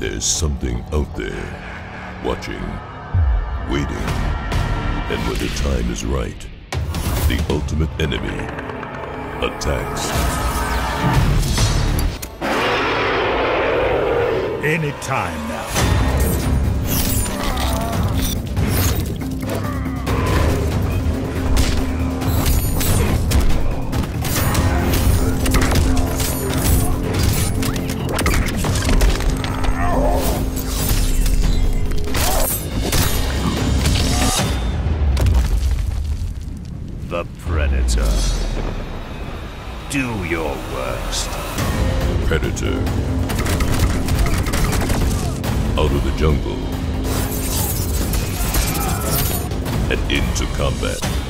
There's something out there, watching, waiting, and when the time is right, the ultimate enemy attacks. Any time now. The Predator. Do your worst. Predator. Out of the jungle and into combat.